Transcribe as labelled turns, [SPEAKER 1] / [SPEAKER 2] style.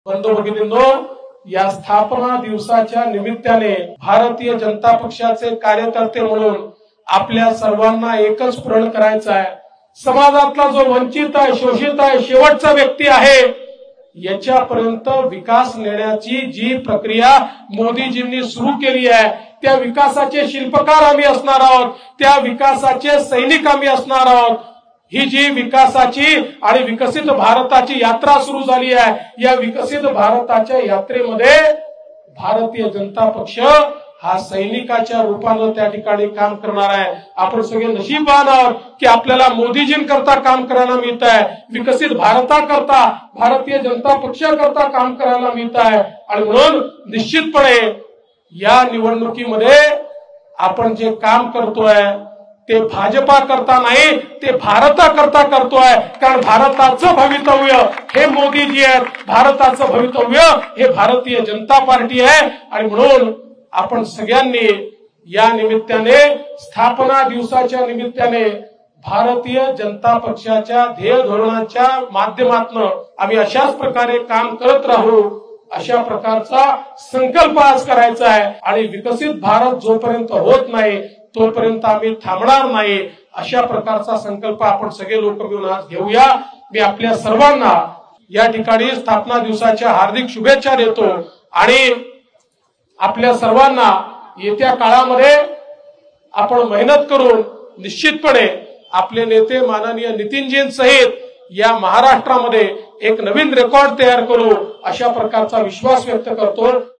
[SPEAKER 1] बंधू भगिनींनो, या स्थापना दिवसाच्या निमित्ताने भारतीय जनता पक्षाचे कार्यकर्ते म्हणून आपल्या सर्वांना एकच प्रण करायचा आहे। समाजातला जो वंचित आहे, शोषित आहे, शेवटचा व्यक्ती आहे, याच्यापर्यंत विकास नेण्याची जी प्रक्रिया मोदीजींनी सुरू केली आहे, त्या विकासाचे शिल्पकार आम्ही असणार आहोत, त्या विकासाचे सैनिक आम्ही असणार आहोत। ही जी विकासाची आणि विकसित भारताची यात्रा सुरू झाली आहे, या विकसित भारताच्या यात्रेमध्ये भारतीय जनता पक्ष हा सैनिकाच्या रूपाने त्या ठिकाणी काम करणार आहे। आपण सगळे नशीबवान आहोत की आपल्याला मोदीजींकरता काम करायला मिळत आहे, विकसित भारताकरता भारतीय जनता पक्षाकरता काम करायला मिळत आहे। आणि म्हणून निश्चितपणे या निवडणुकीमध्ये आपण जे काम करतोय ते भाजपा करता नाही, ते भारताकरता करतोय। कारण भारताचं भवितव्य हे मोदीजी आहेत, भारताचं भवितव्य हे भारतीय जनता पार्टी आहे। आणि म्हणून आपण सगळ्यांनी या निमित्ताने, स्थापना दिवसाच्या निमित्ताने भारतीय जनता पक्षाच्या ध्येय धोरणाच्या माध्यमातून आम्ही अशाच प्रकारे काम करत राहू, अशा प्रकारचा संकल्प आज करायचा आहे। आणि विकसित भारत जोपर्यंत होत नाही तोपर्यंत आम्ही थांबणार नाही, अशा प्रकारचा संकल्प आपण सगळे लोक मिळून आज घेऊया। मी आपल्या सर्वांना या ठिकाणी स्थापना दिवसाच्या हार्दिक शुभेच्छा देतो आणि आपल्या सर्वांना येत्या काळामध्ये आपण मेहनत करून निश्चितपणे आपले नेते माननीय नितीनजींसहित या महाराष्ट्रामध्ये एक नवीन रेकॉर्ड तयार करू, अशा प्रकारचा विश्वास व्यक्त करतो।